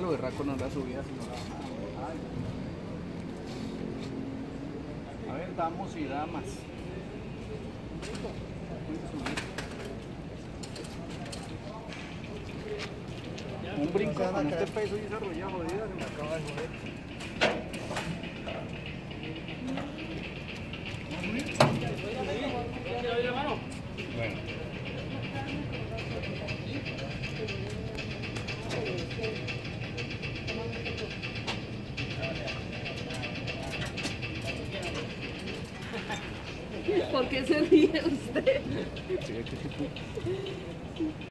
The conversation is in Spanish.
lo berraco no la subida, sino la bajada. A ver, damos y damas. Un brinco con este peso y esa rodilla jodida se me acaba de joder. Bueno. ¿Por qué se ríe usted? Sí,